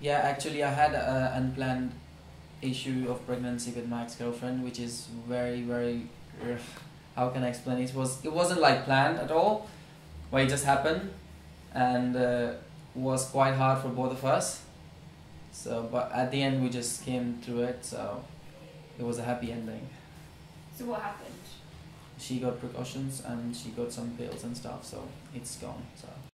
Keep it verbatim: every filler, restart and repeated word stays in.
Yeah, actually, I had an unplanned issue of pregnancy with my ex-girlfriend, which is very, very. Uh, how can I explain? It was. It wasn't like planned at all, but it just happened, and uh, was quite hard for both of us. So, but at the end, we just came through it. So, it was a happy ending. So what happened? She got precautions and she got some pills and stuff, so it's gone. So.